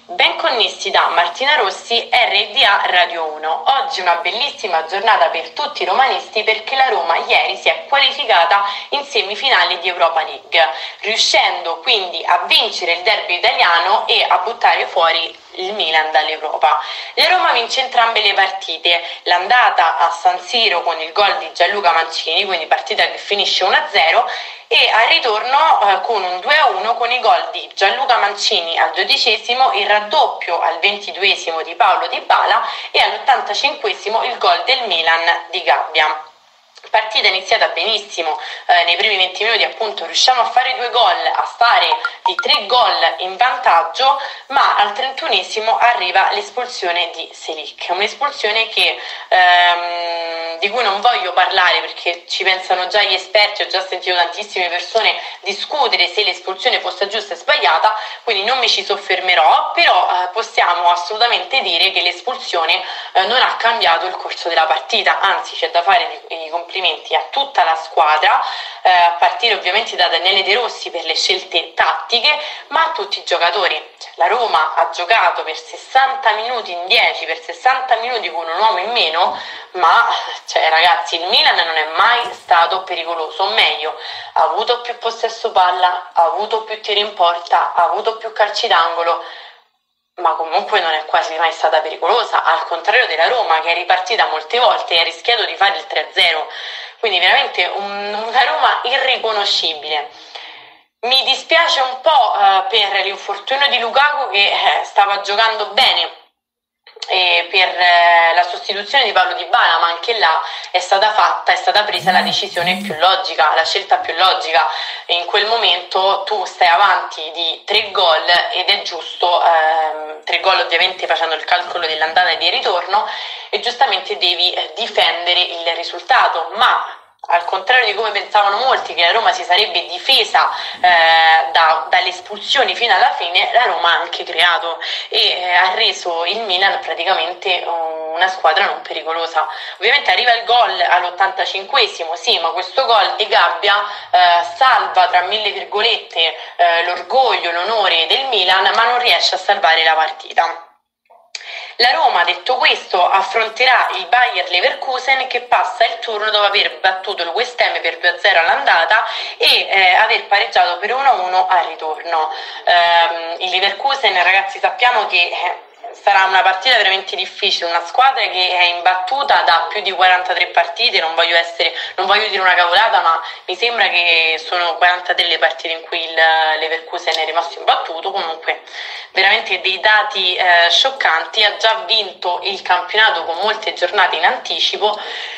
Ben connessi da Martina Rossi, RDA Radio 1. Oggi una bellissima giornata per tutti i romanisti perché la Roma ieri si è qualificata in semifinali di Europa League, riuscendo quindi a vincere il derby italiano e a buttare fuori il Milan dall'Europa. La Roma vince entrambe le partite, l'andata a San Siro con il gol di Gianluca Mancini, quindi partita che finisce 1-0, e al ritorno con un 2-1 con i gol di Gianluca Mancini al 12esimo, il raddoppio al 22esimo di Paulo Dybala e all'85esimo il gol del Milan di Gabbia. Partita iniziata benissimo, nei primi 20 minuti appunto riusciamo a fare 2 gol, a stare di 3 gol in vantaggio, ma al 31esimo arriva l'espulsione di Selic, un'espulsione di cui non voglio parlare perché ci pensano già gli esperti, ho già sentito tantissime persone discutere se l'espulsione fosse giusta o sbagliata, quindi non mi ci soffermerò, però possiamo assolutamente dire che l'espulsione non ha cambiato il corso della partita, anzi c'è da fare i complimenti a tutta la squadra, a partire ovviamente da Daniele De Rossi per le scelte tattiche, ma a tutti i giocatori. La Roma ha giocato per 60 minuti in 10, per 60 minuti con un uomo in meno, ma ragazzi, il Milan non è mai stato pericoloso, o meglio, ha avuto più possesso palla, ha avuto più tiri in porta, ha avuto più calci d'angolo, ma comunque non è quasi mai stata pericolosa, al contrario della Roma che è ripartita molte volte e ha rischiato di fare il 3-0, quindi veramente una Roma irriconoscibile. Mi dispiace un po' per l'infortunio di Lukaku che stava giocando bene e per la sostituzione di Paulo Dybala, ma anche là è stata presa la decisione più logica, la scelta più logica. In quel momento tu stai avanti di 3 gol ed è giusto, 3 gol ovviamente facendo il calcolo dell'andata e del ritorno, e giustamente devi difendere il risultato, ma al contrario di come pensavano molti che la Roma si sarebbe difesa dalle espulsioni fino alla fine, la Roma ha anche creato e ha reso il Milan praticamente una squadra non pericolosa. Ovviamente arriva il gol all'85esimo, sì, ma questo gol di Gabbia salva tra mille virgolette l'orgoglio, l'onore del Milan, ma non riesce a salvare la partita. La Roma, detto questo, affronterà il Bayer Leverkusen che passa il turno dopo aver battuto il West Ham per 2-0 all'andata e aver pareggiato per 1-1 al ritorno. Il Leverkusen, ragazzi, sappiamo che sarà una partita veramente difficile, una squadra che è imbattuta da più di 43 partite, non voglio dire una cavolata, ma mi sembra che sono 43 le partite in cui il Leverkusen è rimasto imbattuto, comunque veramente dei dati scioccanti. Ha già vinto il campionato con molte giornate in anticipo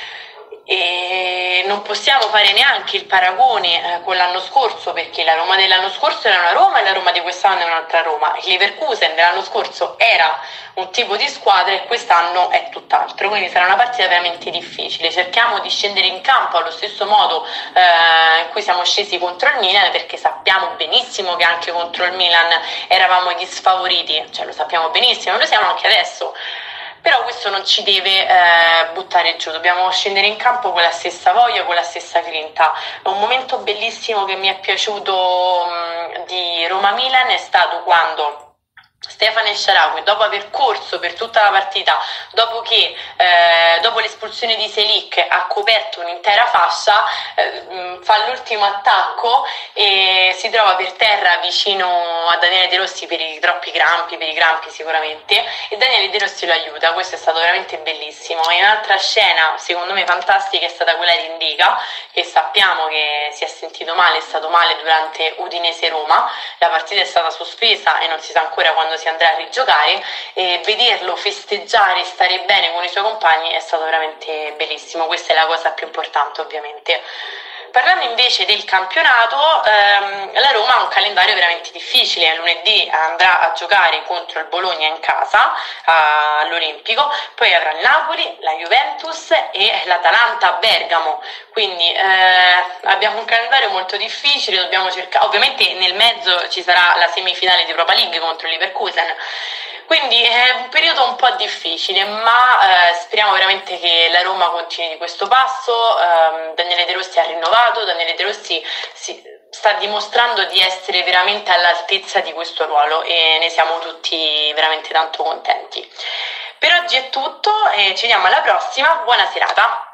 e non possiamo fare neanche il paragone con l'anno scorso, perché la Roma dell'anno scorso era una Roma e la Roma di quest'anno è un'altra Roma. Il Leverkusen dell'anno scorso era un tipo di squadra e quest'anno è tutt'altro, quindi sarà una partita veramente difficile. Cerchiamo di scendere in campo allo stesso modo in cui siamo scesi contro il Milan, perché sappiamo benissimo che anche contro il Milan eravamo gli sfavoriti, lo sappiamo benissimo, lo siamo anche adesso. Però questo non ci deve buttare giù, dobbiamo scendere in campo con la stessa voglia, con la stessa grinta. Un momento bellissimo che mi è piaciuto di Roma-Milan è stato quando Stefano El Shaarawy, dopo aver corso per tutta la partita, dopo l'espulsione di Selic ha coperto un'intera fascia, fa l'ultimo attacco e si trova per terra vicino a Daniele De Rossi per i crampi sicuramente, e Daniele De Rossi lo aiuta. Questo è stato veramente bellissimo. E un'altra scena secondo me fantastica è stata quella di Indica, che sappiamo che si è sentito male, è stato male durante Udinese-Roma, la partita è stata sospesa e non si sa ancora quando si andrà a rigiocare, e vederlo festeggiare e stare bene con i suoi compagni è stato veramente bellissimo. Questa è la cosa più importante, ovviamente. Parlando invece del campionato, la Roma ha un calendario veramente difficile. Lunedì andrà a giocare contro il Bologna in casa all'Olimpico, poi avrà il Napoli, la Juventus e l'Atalanta a Bergamo, quindi abbiamo un calendario molto difficile. Dobbiamo cercare, ovviamente nel mezzo ci sarà la semifinale di Europa League contro il Leverkusen, quindi è un periodo un po' difficile, ma speriamo veramente che la Roma continui di questo passo. Daniele De Rossi ha rinnovato, Daniele De Rossi sta dimostrando di essere veramente all'altezza di questo ruolo e ne siamo tutti veramente tanto contenti. Per oggi è tutto e ci vediamo alla prossima, buona serata!